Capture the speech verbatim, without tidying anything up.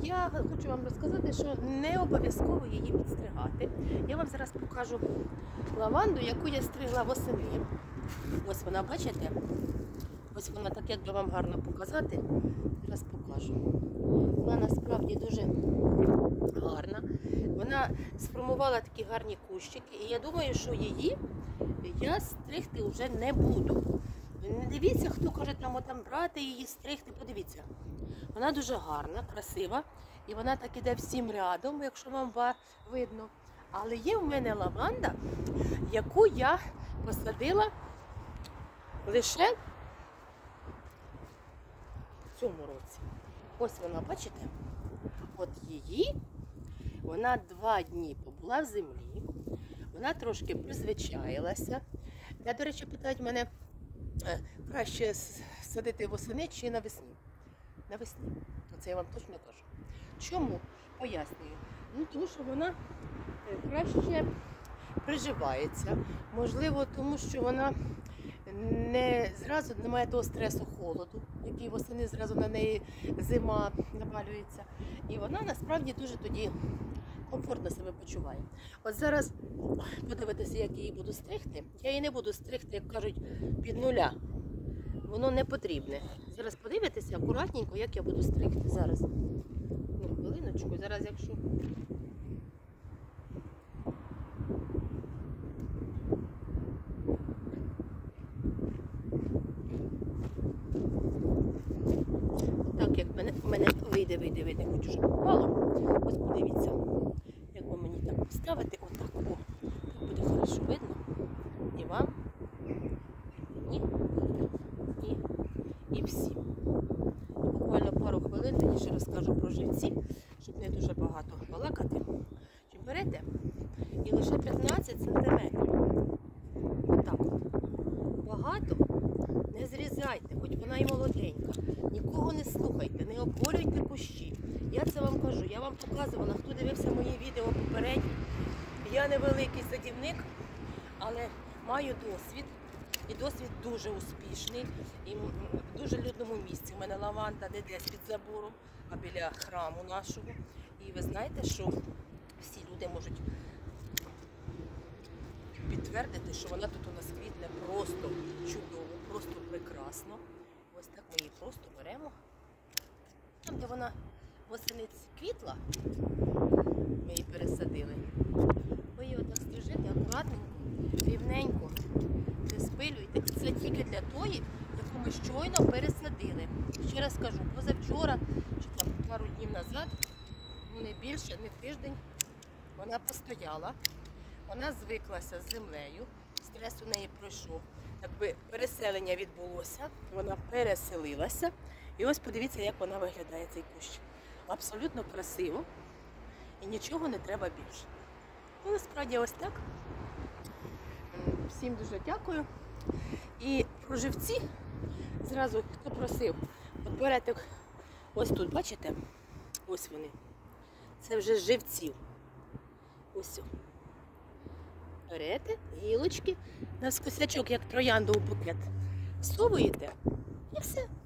я хочу вам розказати, що не обов'язково її підстригати. Я вам зараз покажу лаванду, яку я стригла восени. Ось вона, бачите? Ось вона, так як би вам гарно показати, зараз покажу. Вона насправді дуже гарна. Вона сформувала такі гарні кущики, і я думаю, що її я стригти вже не буду. Не дивіться, хто каже, там, там брати її, стригти, подивіться. Вона дуже гарна, красива, і вона так іде всім рядом, якщо вам видно. Але є в мене лаванда, яку я посадила лише в цьому році. Ось вона, бачите? От її, вона два дні побула в землі, вона трошки призвичаїлася. Я, до речі, питають мене, краще садити восени чи навесні? Навесні. Це я вам точно кажу. Чому? Пояснюю. Ну, тому що вона краще приживається. Можливо, тому що вона не зразу немає того стресу холоду, який восени зразу на неї зима навалюється. І вона насправді дуже тоді комфортно себе почуває. От зараз подивитися, як я її буду стригти. Я її не буду стригти, як кажуть, під нуля. Воно не потрібне. Зараз подивитися акуратненько, як я буду стригти. Зараз. Ну, хвилиночку, зараз якщо... Так, як мене, мене вийде, вийде, вийде, хочу, щоб попало. Ось подивіться, як би мені так поставити, отак, о, так буде хорошо видно. І вам, і і, і всім. Буквально пару хвилин тоді ще розкажу про живці, щоб не дуже багато балакати. Чи берете і лише п'ятнадцять сантиметрів. Отак. Багато не зрізайте, хоч вона і молоденька. Нікого не слухайте, не обголюйте кущі. Я це вам кажу, я вам показувала, хто дивився мої відео попередні. Я не великий садівник, але маю досвід. І досвід дуже успішний. І в дуже людному місці. У мене лаванда не десь під забором, а біля храму нашого. І ви знаєте, що всі люди можуть підтвердити, що вона тут у нас квітне просто чудово, просто прекрасно. Ось так ми її просто беремо. Там, де вона восени квітла, ми її пересадили. Ви її отак стрижете акуратненько, рівненько, не спилюйте. Це тільки для тої, яку ми щойно пересадили. Ще раз кажу, позавчора, чи там пару днів назад, ну не більше, не тиждень, вона постояла. Вона звиклася з землею, стрес у неї пройшов. Якби переселення відбулося, вона переселилася. І ось подивіться, як вона виглядає, цей кущ. Абсолютно красиво і нічого не треба більше. Ну, насправді ось так. Всім дуже дякую. І про живці, зразу, хто просив, от берете, ось тут, бачите? Ось вони. Це вже з живців. Ось. Берете гілочки, на скосячок, як троянду у букет, всовуєте і все.